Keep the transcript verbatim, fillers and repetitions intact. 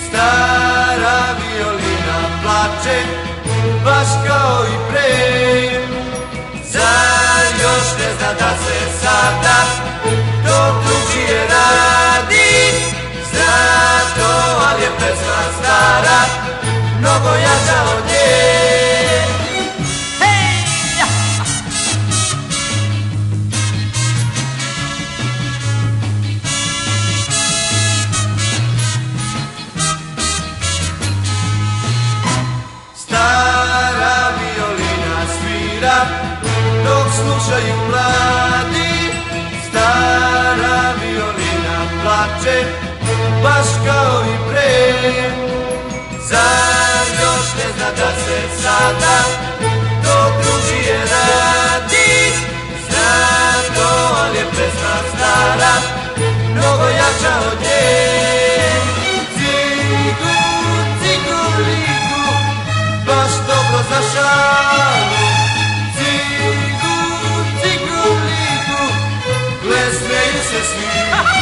Stara violina plače, baš kao i pre. Zar još ne zna da se sada to drugčije radi? Zna to, ali je pesma stara, mnogo jača od nje. Stara violina svira dok slušaju mladi. Stara violina plače, baš kao i pre. Zar još ne zna da se sada to drugčije radi? Zna to, ali je pesma stara, mnogo jača od nje. Cigu, ciguligu, baš dobro za šalu. Cigu, ciguligu, gle smeju se svi.